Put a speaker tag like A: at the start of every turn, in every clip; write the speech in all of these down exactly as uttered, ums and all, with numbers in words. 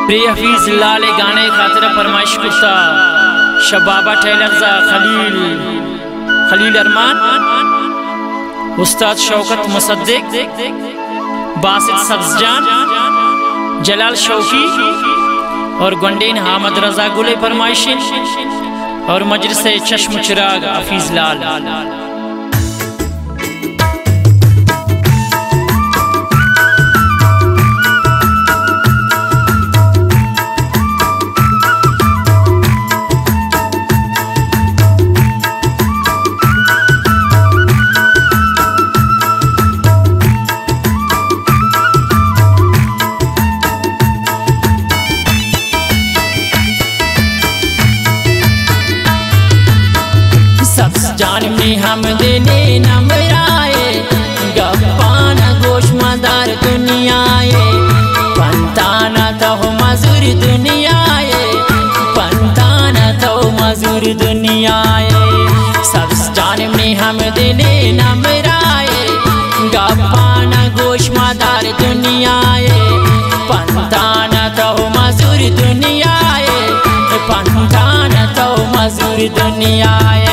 A: प्रिय हफीज लाल गाने खातिर फरमाइश कुत्ता शबाबा टेलर जा खलील खलील अरमान उस्ताद शौकत मुसद्दिक बासित सब्ज़जान जलाल शौकी और गंडेन हामद रजा गुले फरमाइशिन और मजलिस चश्म चिराग हफीज लाल। जान में हम दिले नमराए गप्पाना गोश मदार दुनियाए पंताना तो मजूर दुनियाए पंताना तो मजूर दुनियाए सब जान में हम दिले नमराए गप्पाना गोश मदार दुनियाए पंताना तो मजूर दुनियाए पंताना तो मजूर दुनियाए।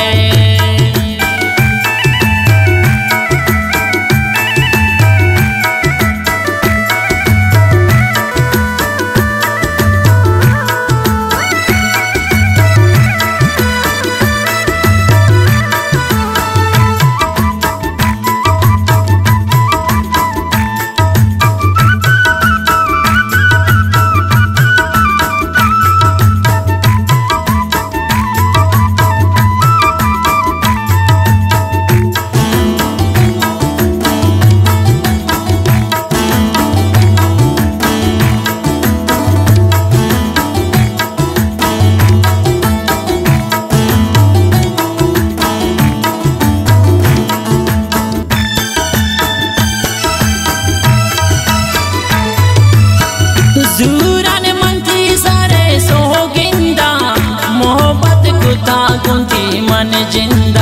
A: जूरन मंती सारे सोगिंदा मोहब्बत कुता कुंती मन जिंदा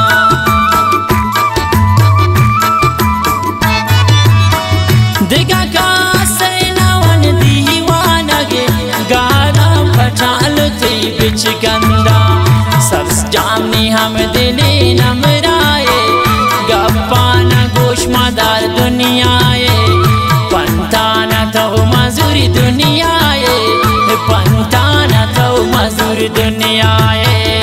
A: दिगा का सैनावन दीवाना गे गाना पठाल थी बिच गंदा सब जामनी हम दिले नमराए गप्पाना गोश मदार दुनियाए पंताना तो मजूरी दुनियाए पंताना तो मजूर दुनियाए।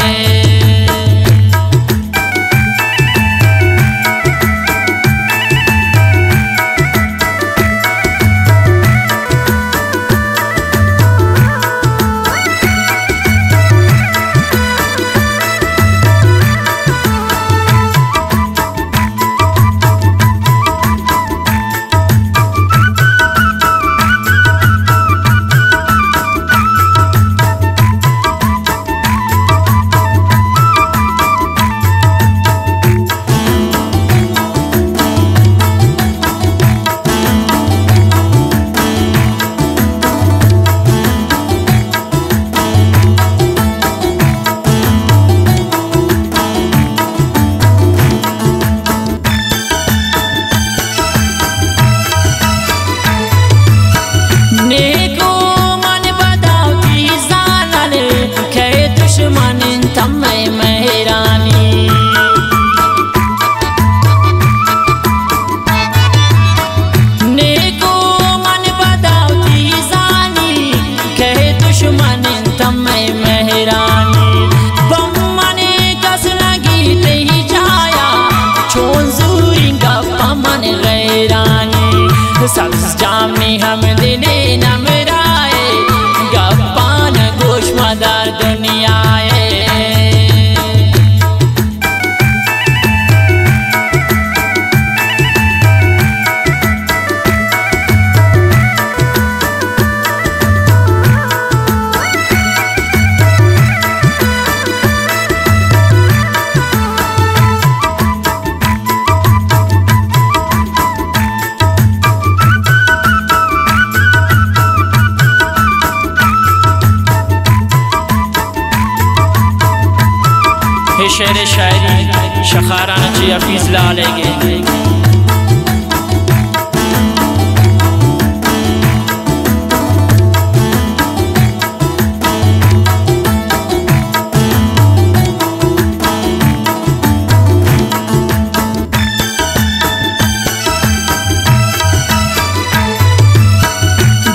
A: सब जामनी हम दिले नमराए गप्पान गोश मदार दुनियाए। शेर शायरी शखाराना ची हफीज लाल गे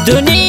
A: दुनिया